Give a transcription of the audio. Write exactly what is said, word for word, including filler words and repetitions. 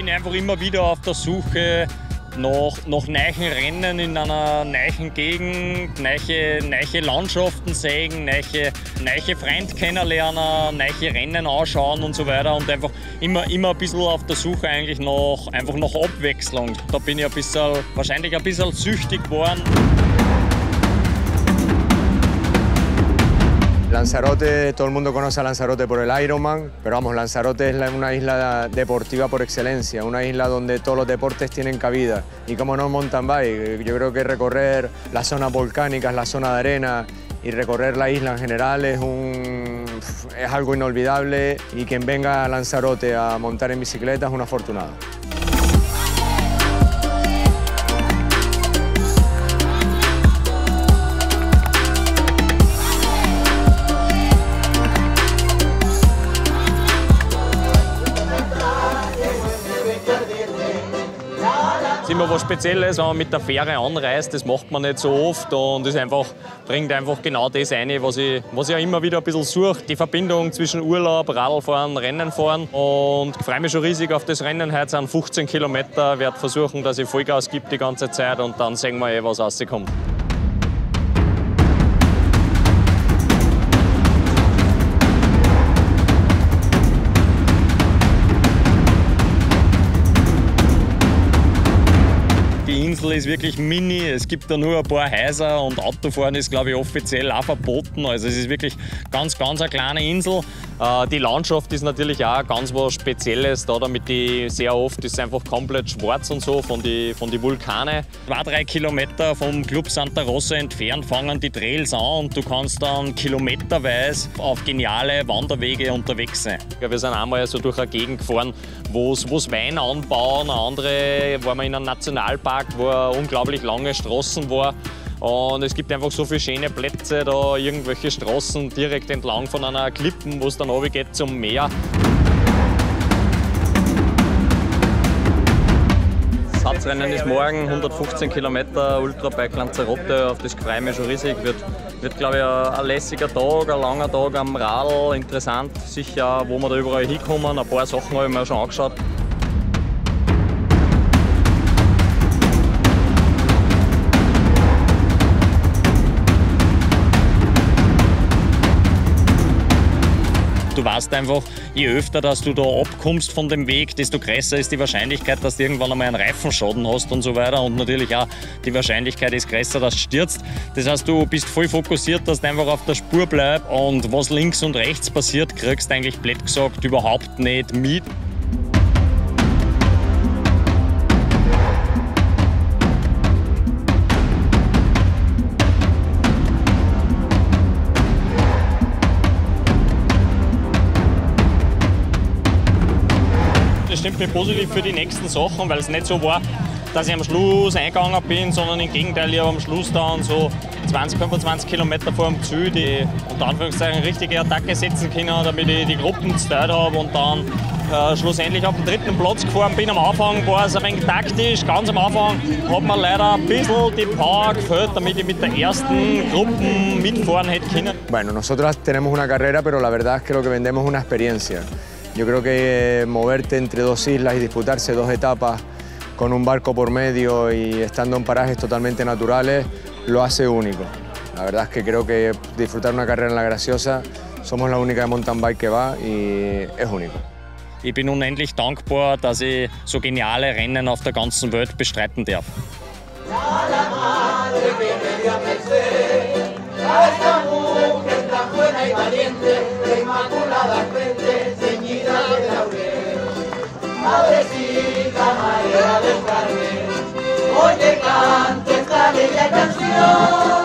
ich einfach immer wieder auf der Suche nach, nach neuen Rennen in einer neuen Gegend, neue, neue Landschaften sehen, neue, neue Freunde kennenlernen, neue Rennen anschauen und so weiter. Und einfach immer, immer ein bisschen auf der Suche eigentlich nach, einfach nach Abwechslung. Da bin ich ein bisschen, wahrscheinlich ein bisschen süchtig geworden. Lanzarote, todo el mundo conoce a Lanzarote por el Ironman, pero vamos, Lanzarote es una isla deportiva por excelencia, una isla donde todos los deportes tienen cabida. Y como no, mountain bike, yo creo que recorrer las zonas volcánicas, la zona de arena y recorrer la isla en general es, un, es algo inolvidable, y quien venga a Lanzarote a montar en bicicleta es un afortunado. Das ist immer was Spezielles, wenn man mit der Fähre anreist, das macht man nicht so oft und es einfach, bringt einfach genau das ein, was ich, was ich auch immer wieder ein bisschen suche. Die Verbindung zwischen Urlaub, Radlfahren, Rennen fahren, und ich freue mich schon riesig auf das Rennen. Heute sind fünfzehn Kilometer, ich werde versuchen, dass ich Vollgas gebe die ganze Zeit und dann sehen wir, was rauskommt. Die Insel ist wirklich mini, es gibt da nur ein paar Häuser und Autofahren ist, glaube ich, offiziell auch verboten. Also es ist wirklich ganz, ganz eine kleine Insel. Die Landschaft ist natürlich auch ganz was Spezielles, da damit die sehr oft ist einfach komplett schwarz und so von den von die Vulkane. Zwei, drei Kilometer vom Club Santa Rosa entfernt fangen die Trails an und du kannst dann kilometerweise auf geniale Wanderwege unterwegs sein. Wir sind einmal so durch eine Gegend gefahren, wo es Wein anbauen, eine andere waren wir in einem Nationalpark, wo eine unglaublich lange Straßen war. Und es gibt einfach so viele schöne Plätze, da irgendwelche Straßen direkt entlang von einer Klippe, wo es dann runter geht zum Meer. Das Hauptrennen ist morgen, hundertfünfzehn Kilometer Ultrabike Lanzarote, auf das freue ich mich schon riesig. Wird, wird glaube ich, ein lässiger Tag, ein langer Tag am Radl, interessant, sicher, wo wir da überall hinkommen. Ein paar Sachen habe ich mir schon angeschaut. Du weißt einfach, je öfter dass du da abkommst von dem Weg, desto größer ist die Wahrscheinlichkeit, dass du irgendwann einmal einen Reifenschaden hast und so weiter. Und natürlich auch die Wahrscheinlichkeit ist größer, dass du stürzt. Das heißt, du bist voll fokussiert, dass du einfach auf der Spur bleibst, und was links und rechts passiert, kriegst du eigentlich blöd gesagt überhaupt nicht mit. Das stimmt mir positiv für die nächsten Sachen, weil es nicht so war, dass ich am Schluss eingegangen bin, sondern im Gegenteil, ich habe am Schluss dann so zwanzig, fünfundzwanzig Kilometer vor dem Ziel die unter Anführungszeichen richtige Attacke setzen können, damit ich die Gruppen geteilt habe und dann äh, schlussendlich auf den dritten Platz gefahren bin. Am Anfang war es ein wenig taktisch, ganz am Anfang hat mir leider ein bisschen die Power gefällt, damit ich mit der ersten Gruppe mitfahren hätte können. Bueno, nosotros tenemos una carrera, pero la verdad es que lo que vendemos es una experiencia. Yo creo que moverte entre dos islas y disputarse dos etapas con un barco por medio y estando en parajes totalmente naturales lo hace único. La verdad es que creo que disfrutar una carrera en La Graciosa, somos la única de mountain bike que va y es único. Ich bin unendlich dankbar, dass ich so geniale Rennen auf der ganzen Welt bestreiten darf. Madrecita María del Carmen, hoy te canto esta bella canción.